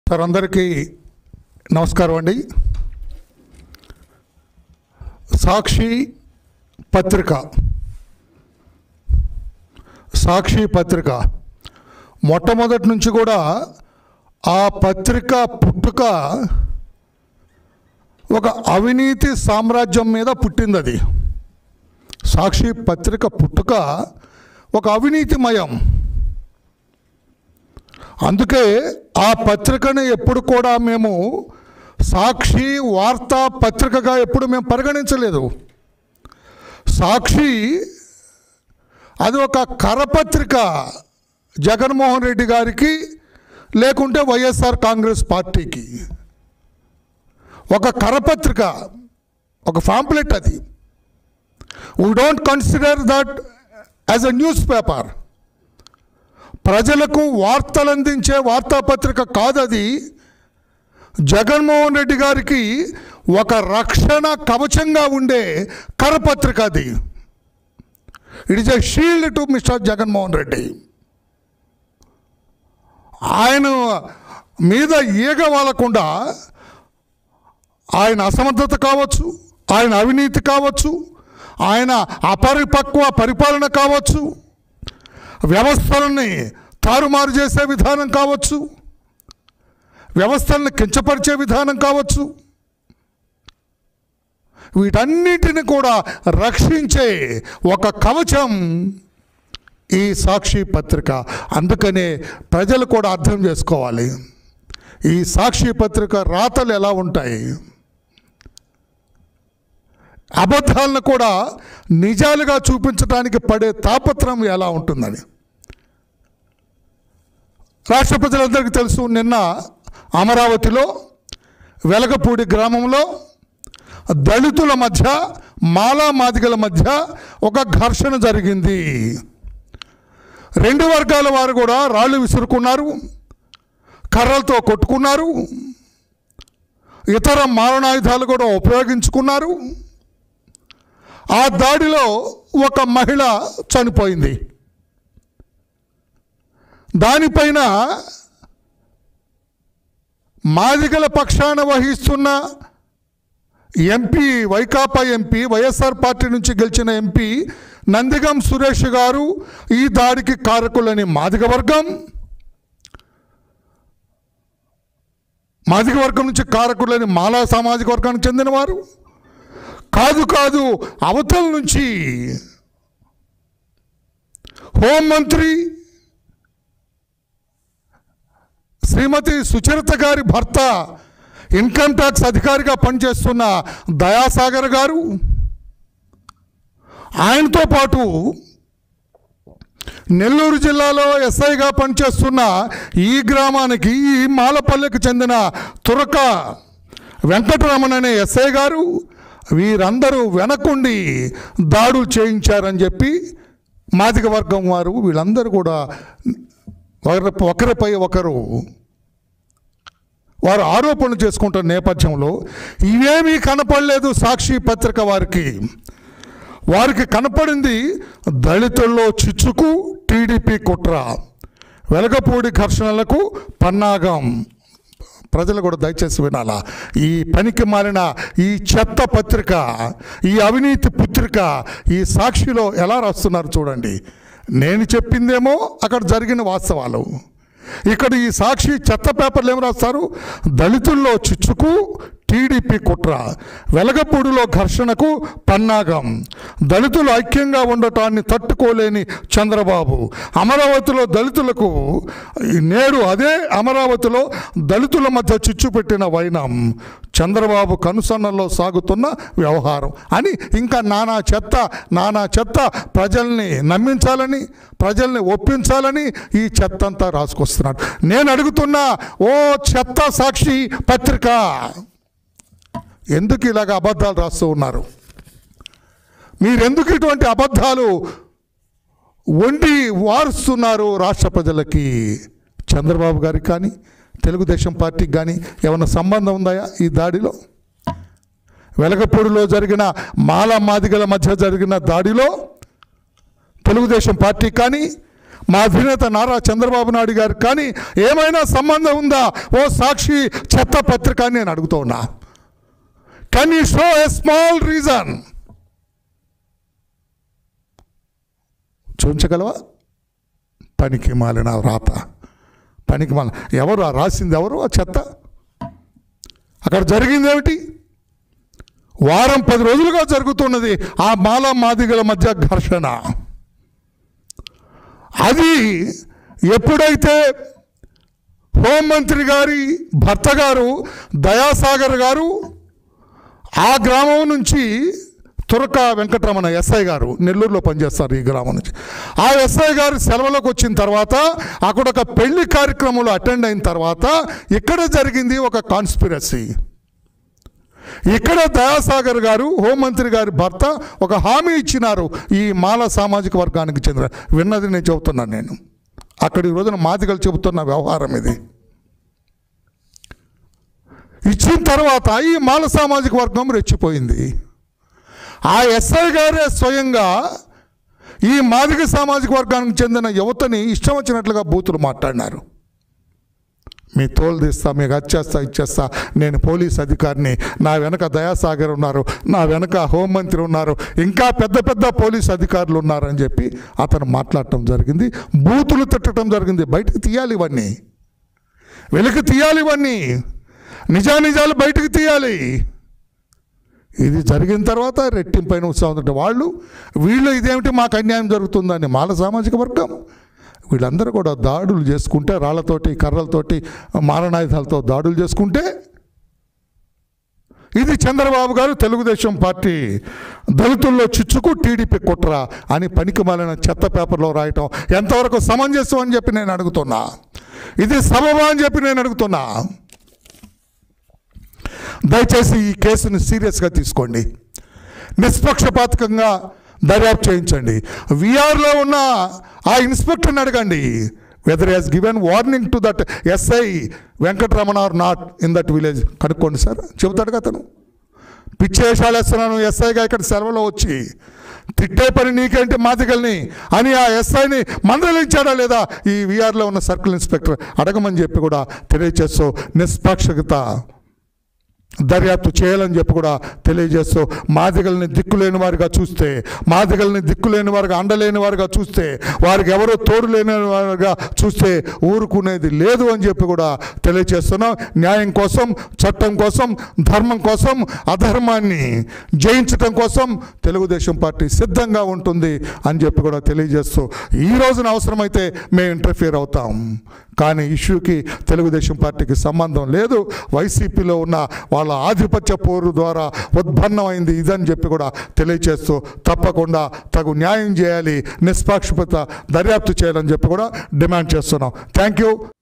Sir అందరికీ నమస్కారం అండి. సాక్షి పత్రిక మొట్టమొదటి నుంచి కూడా ఆ పత్రిక పుట్టుక ఒక అవినీతి సామ్రాజ్యం మీద పుట్టింది. అది సాక్షి పత్రిక పుట్టుక ఒక అవినీతిమయం. అందుకే ఆ పత్రికని ఎప్పుడు కూడా మేము సాక్షి వార్తా పత్రికగా ఎప్పుడు మేము పరిగణించలేదు. సాక్షి అది ఒక కరపత్రిక, జగన్మోహన్ రెడ్డి గారికి లేకుంటే వైఎస్ఆర్ కాంగ్రెస్ పార్టీకి ఒక కరపత్రిక, ఒక పాంప్లెట్. అది we don't consider that as a news paper. ప్రజలకు వార్తలు అందించే వార్తాపత్రిక కాదు అది. జగన్మోహన్ రెడ్డి గారికి ఒక రక్షణ కవచంగా ఉండే కరపత్రిక అది. It is a shield to mister Jaganmohan Reddy. ఆయన మీద ఈగ వాలకుండా ఆయన అసమర్థత కావచ్చు, ఆయన అవినీతి కావచ్చు, ఆయన అపరిపక్వ పరిపాలన కావచ్చు, వ్యవస్థలని తారుమారు చేసే విధానం కావచ్చు, వ్యవస్థలను కించపరిచే విధానం కావచ్చు, వీటన్నిటిని కూడా రక్షించే ఒక కవచం ఈ సాక్షి పత్రిక. అందుకనే ప్రజలు కూడా అర్థం చేసుకోవాలి ఈ సాక్షి పత్రిక రాతలు ఎలా ఉంటాయి, అబద్ధాలను కూడా నిజాలుగా చూపించడానికి పడే తాపత్రం ఎలా ఉంటుందని రాష్ట్ర ప్రజలందరికీ తెలుసు. నిన్న అమరావతిలో వెలగపూడి గ్రామంలో దళితుల మధ్య, మాలా మాదిగల మధ్య ఒక ఘర్షణ జరిగింది. రెండు వర్గాల వారు కూడా రాళ్ళు విసురుకున్నారు, కర్రలతో కొట్టుకున్నారు, ఇతర మారణాయుధాలు కూడా ఉపయోగించుకున్నారు. ఆ దాడిలో ఒక మహిళ చనిపోయింది. దానిపైన మాదిగల పక్షాన వహిస్తున్న MP, Vaikapa MP, YSR party నుంచి గెలిచిన ఎంపీ నందిగం సురేష్ గారు ఈ దాడికి కారకులని మాదిగ వర్గం నుంచి కారకులని మాలా సామాజిక వర్గానికి చెందినవారు కాదు అవతల నుంచి హోంమంత్రి శ్రీమతి సుచరిత గారి భర్త, ఇన్కమ్ ట్యాక్స్ అధికారిగా పనిచేస్తున్న దయాసాగర్ గారు, ఆయనతో పాటు నెల్లూరు జిల్లాలో ఎస్ఐగా పనిచేస్తున్న ఈ గ్రామానికి, ఈ మాలపల్లెకి చెందిన తురక వెంకటరమణ అనే ఎస్ఐ గారు, వీరందరూ వెనకుండి దాడులు చేయించారని చెప్పి మాదిగ వర్గం వారు వీళ్ళందరూ కూడా ఒకరిపై ఒకరు వారు ఆరోపణలు చేసుకుంటున్న నేపథ్యంలో ఇవేమీ కనపడలేదు సాక్షి పత్రిక వారికి కనపడింది దళితుల్లో చిచ్చుకు టీడీపీ కుట్ర, వెలగపూడి ఘర్షణలకు పన్నాగం. ప్రజలు కూడా దయచేసి వినాలా. ఈ పనికి మారిన ఈ చెత్త పత్రిక, ఈ అవినీతి పత్రిక ఈ సాక్షిలో ఎలా రాస్తున్నారు చూడండి. నేను చెప్పిందేమో అక్కడ జరిగిన వాస్తవాలు, ఇక్కడ ఈ సాక్షి చెత్త పేపర్లు ఏం రాస్తారు? దళితుల్లో చిచ్చుకు టీడీపీ కుట్ర, వెలగపూడిలో ఘర్షణకు పన్నాగం, దళితులు ఐక్యంగా ఉండటాన్ని తట్టుకోలేని చంద్రబాబు, అమరావతిలో దళితులకు నేడు అదే అమరావతిలో దళితుల మధ్య చిచ్చు పెట్టిన వైనం, చంద్రబాబు కనుసన్నల్లో సాగుతున్న వ్యవహారం అని ఇంకా నానా చెత్త ప్రజల్ని నమ్మించాలని, ప్రజల్ని ఒప్పించాలని ఈ చెత్త అంతా రాసుకొస్తున్నాడు. నేను అడుగుతున్నా, ఓ చెత్త సాక్షి పత్రిక, ఎందుకు ఇలాగ అబద్ధాలు రాస్తూ ఉన్నారు? మీరెందుకు ఇటువంటి అబద్ధాలు వండి వారుస్తున్నారు రాష్ట్ర ప్రజలకి? చంద్రబాబు గారికి కానీ తెలుగుదేశం పార్టీకి కానీ ఏమైనా సంబంధం ఉందా ఈ దాడిలో? వెలగపూడిలో జరిగిన మాలా మాదిగల మధ్య జరిగిన దాడిలో తెలుగుదేశం పార్టీ కానీ మా అధినేత నారా చంద్రబాబు నాయుడు గారు కానీ ఏమైనా సంబంధం ఉందా? ఓ సాక్షి చెత్త పత్రిక అని నేను అడుగుతూ ఉన్నా. Can you show a small reason? చూపించగలవా? పనికి మాలిన రాత, పనికి మాలిన. ఎవరు ఆ రాసింది? ఎవరు ఆ చెత్త? అక్కడ జరిగింది ఏమిటి? వారం 10 రోజులుగా జరుగుతున్నది ఆ మాల మాదిగల మధ్య ఘర్షణ. అది ఎప్పుడైతే హోంమంత్రి గారి భర్త గారు దయాసాగర్ గారు ఆ గ్రామం నుంచి తురక వెంకటరమణ ఎస్ఐ గారు నెల్లూరులో పనిచేస్తారు ఈ గ్రామం నుంచి, ఆ ఎస్ఐ గారు సెలవులకు వచ్చిన తర్వాత అక్కడ ఒక పెళ్లి కార్యక్రమంలో అటెండ్ అయిన తర్వాత ఇక్కడ జరిగింది ఒక కాన్స్పిరసీ. ఇక్కడ దయాసాగర్ గారు హోంమంత్రి గారి భర్త ఒక హామీ ఇచ్చినారు ఈ మాల సామాజిక వర్గానికి చెందిన. విన్నది నేను చెబుతున్నాను. నేను అక్కడ ఈ రోజున మాదిగలు చెబుతున్న వ్యవహారం ఇది. ఇచ్చిన తర్వాత ఈ మాల సామాజిక వర్గం రెచ్చిపోయింది. ఆ ఎస్ఐ గారే స్వయంగా ఈ మాదిగ సామాజిక వర్గానికి చెందిన యువతని ఇష్టం వచ్చినట్లుగా బూతులు మాట్లాడినారు. మీ తోలు తీస్తా, మీకు వచ్చేస్తా, ఇచ్చేస్తా, నేను పోలీస్ అధికారిని, నా వెనక దయాసాగర్ ఉన్నారు, నా వెనక హోంమంత్రి ఉన్నారు, ఇంకా పెద్ద పెద్ద పోలీస్ అధికారులు ఉన్నారని చెప్పి అతను మాట్లాడటం జరిగింది. బూతులు తిట్టడం జరిగింది. బయటకు తీయాలి ఇవన్నీ, వెలికి తీయాలి ఇవన్నీ, నిజానిజాలు బయటకు తీయాలి. ఇది జరిగిన తర్వాత రెట్టింపైన ఉత్సాహం అంటే వీళ్ళు ఇదేమిటి మాకు అన్యాయం జరుగుతుందని మాల సామాజిక వర్గం వీళ్ళందరూ కూడా దాడులు చేసుకుంటే, రాళ్లతోటి కర్రలతోటి మారణాయుధాలతో దాడులు చేసుకుంటే, ఇది చంద్రబాబు గారు తెలుగుదేశం పార్టీ దళితుల్లో చిచ్చుకు టీడీపీ కుట్ర అని పనికిమాలిన చెత్త పేపర్లో రాయటం ఎంతవరకు సమంజసం అని చెప్పి నేను అడుగుతున్నా. ఇది సబబా అని చెప్పి నేను అడుగుతున్నా. దయచేసి ఈ కేసుని సీరియస్గా తీసుకోండి, నిష్పక్షపాతకంగా దర్యాప్తు చేయించండి. విఆర్లో ఉన్న ఆ ఇన్స్పెక్టర్ని అడగండి, whether has given warning to that SI Venkataramana or not in that village. కనుక్కోండి సార్, చెబుతాడుగా అతను. పిచ్చేషాలు వేస్తున్నాను ఎస్ఐగా ఇక్కడ సెలవులో వచ్చి, తిట్టే పని నీకేంటి మాదిగల్ని అని ఆ ఎస్ఐని మందలించాడా లేదా ఈ విఆర్లో ఉన్న సర్కిల్ ఇన్స్పెక్టర్ అడగమని చెప్పి కూడా తెలియజేస్తూ నిష్పక్షత దర్యాప్తు చేయాలని చెప్పి కూడా తెలియజేస్తూ, మాదిగల్ని దిక్కులేని వారిగా చూస్తే, మాదిగల్ని దిక్కులేని వారిగా అండలేని వారిగా చూస్తే, వారికి ఎవరో తోడు లేని వారిగా చూస్తే ఊరుకునేది లేదు అని చెప్పి కూడా తెలియజేస్తున్నాం. న్యాయం కోసం, చట్టం కోసం, ధర్మం కోసం, అధర్మాన్ని జయించటం కోసం తెలుగుదేశం పార్టీ సిద్ధంగా ఉంటుంది అని చెప్పి కూడా తెలియజేస్తూ, ఈ రోజున అవసరమైతే మేము ఇంటర్ఫియర్ అవుతాం, కానీ ఇష్యూకి తెలుగుదేశం పార్టీకి సంబంధం లేదు. వైసీపీలో ఉన్న వాళ్ళ ఆధిపత్య పోరు ద్వారా ఉద్భన్నమైంది ఇదని చెప్పి కూడా తెలియజేస్తూ, తప్పకుండా తగు న్యాయం చేయాలి, నిష్పాక్షపాత దర్యాప్తు చేయాలని చెప్పి కూడా డిమాండ్ చేస్తున్నాం. Thank you.